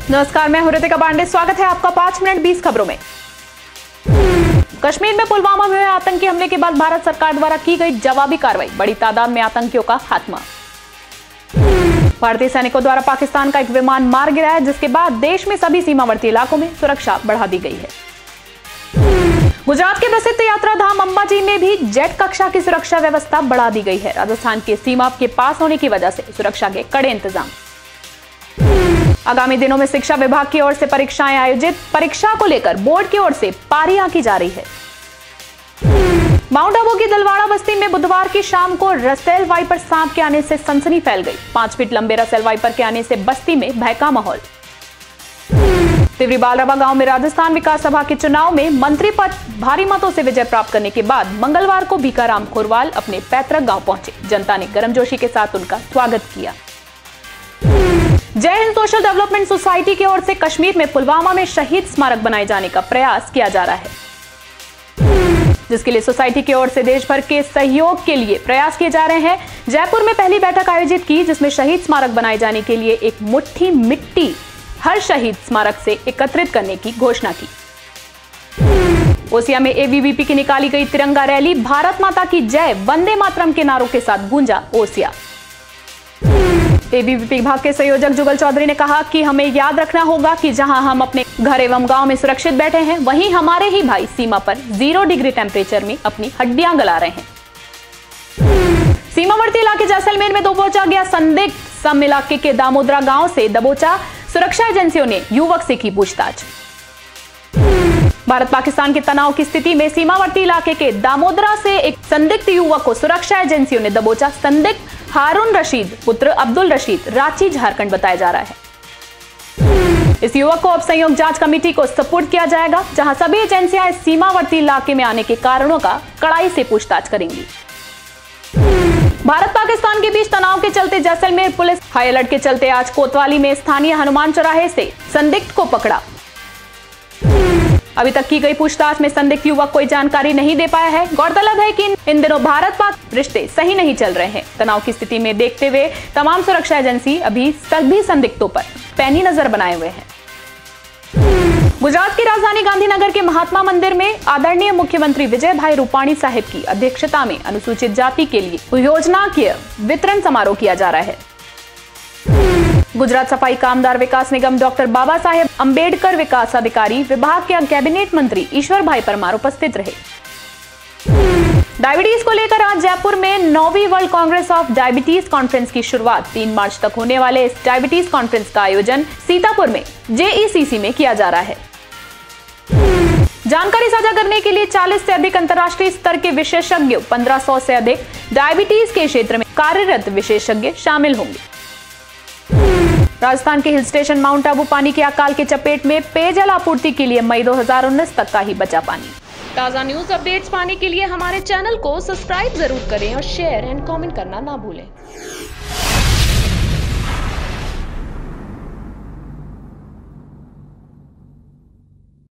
नमस्कार, मैं हूं ऋतिका पांडे। स्वागत है आपका 5 मिनट 20 खबरों में। कश्मीर में पुलवामा में हुए आतंकी हमले के बाद भारत सरकार द्वारा की गई जवाबी कार्रवाई, बड़ी तादाद में आतंकियों का खात्मा। भारतीय सैनिकों द्वारा पाकिस्तान का एक विमान मार गिराया, जिसके बाद देश में सभी सीमावर्ती इलाकों में सुरक्षा बढ़ा दी गई है। गुजरात के प्रसिद्ध यात्रा धाम अंबाजी में भी जेट कक्षा की सुरक्षा व्यवस्था बढ़ा दी गई है। राजस्थान के सीमा के पास होने की वजह से सुरक्षा के कड़े इंतजाम। आगामी दिनों में शिक्षा विभाग की ओर से परीक्षाएं आयोजित, परीक्षा को लेकर बोर्ड की ओर से पारियां की जा रही है। माउंट आबू की दलवाड़ा बस्ती में बुधवार की शाम को रसेल वाइपर सांप के आने से सनसनी फैल गई। 5 फीट लंबे रसेल वाइपर के आने से बस्ती में भय का माहौल। तिवरी बालरवा गांव में राजस्थान विकास सभा के चुनाव में मंत्री पद भारी मतों से विजय प्राप्त करने के बाद मंगलवार को भीखाराम खोरवाल अपने पैतृक गांव पहुंचे। जनता ने गर्मजोशी के साथ उनका स्वागत किया। जय हिंद सोशल डेवलपमेंट सोसाइटी की ओर से कश्मीर में पुलवामा में शहीद स्मारक बनाए जाने का प्रयास किया जा रहा है, जिसके लिए सोसाइटी की ओर से देश भर के सहयोग के लिए प्रयास किए जा रहे हैं। जयपुर में पहली बैठक आयोजित की, जिसमें शहीद स्मारक बनाए जाने के लिए एक मुट्ठी मिट्टी हर शहीद स्मारक से एकत्रित करने की घोषणा की। ओसिया में एबीवीपी की निकाली गई तिरंगा रैली, भारत माता की जय, वंदे मातरम के नारों के साथ गूंजा ओसिया। एबीवीपी विभाग के संयोजक जुगल चौधरी ने कहा कि हमें याद रखना होगा कि जहां हम अपने घर एवं गांव में सुरक्षित बैठे हैं, वहीं हमारे ही भाई सीमा पर 0 डिग्री टेम्परेचर में अपनी हड्डियां गला रहे हैं। सीमावर्ती इलाके जैसलमेर में दबोचा गया संदिग्ध, सम इलाके के दामोदरा गांव से दबोचा, सुरक्षा एजेंसियों ने युवक से की पूछताछ। भारत पाकिस्तान के तनाव की स्थिति में सीमावर्ती इलाके के दामोदरा से एक संदिग्ध युवक को सुरक्षा एजेंसियों ने दबोचा। संदिग्ध हारून रशीद पुत्र अब्दुल रशीद, रांची झारखंड बताया जा रहा है। इस युवक को अब संयुक्त जांच कमेटी को सुपुर्द किया जाएगा, जहां सभी एजेंसियां इस सीमावर्ती इलाके में आने के कारणों का कड़ाई से पूछताछ करेंगी। भारत पाकिस्तान के बीच तनाव के चलते जैसलमेर पुलिस हाई अलर्ट के चलते आज कोतवाली में स्थानीय हनुमान चौराहे से संदिग्ध को पकड़ा। अभी तक की गई पूछताछ में संदिग्ध युवक कोई जानकारी नहीं दे पाया है। गौरतलब है कि इन दिनों भारत पाक रिश्ते सही नहीं चल रहे हैं। तनाव की स्थिति में देखते हुए तमाम सुरक्षा एजेंसी अभी सभी संदिग्धों पर पैनी नजर बनाए हुए हैं। गुजरात की राजधानी गांधीनगर के महात्मा मंदिर में आदरणीय मुख्यमंत्री विजय भाई रूपाणी साहिब की अध्यक्षता में अनुसूचित जाति के लिए योजना के वितरण समारोह किया जा रहा है। गुजरात सफाई कामगार विकास निगम डॉक्टर बाबा साहेब अंबेडकर विकास अधिकारी विभाग के कैबिनेट मंत्री ईश्वर भाई परमार उपस्थित रहे। डायबिटीज को लेकर आज जयपुर में 9वीं world congress of diabetes conference की शुरुआत। 3 मार्च तक होने वाले इस डायबिटीज कॉन्फ्रेंस का आयोजन सीतापुर में जेईसीसी में किया जा रहा है। जानकारी साझा करने के लिए 40 से अधिक अंतर्राष्ट्रीय स्तर के विशेषज्ञ, 1500 से अधिक डायबिटीज के क्षेत्र में कार्यरत विशेषज्ञ शामिल होंगे। राजस्थान के हिल स्टेशन माउंट आबू पानी के अकाल के चपेट में, पेयजल आपूर्ति के लिए मई 2019 तक का ही बचा पानी। ताजा न्यूज अपडेट्स पाने के लिए हमारे चैनल को सब्सक्राइब जरूर करें और शेयर एंड कमेंट करना ना भूलें।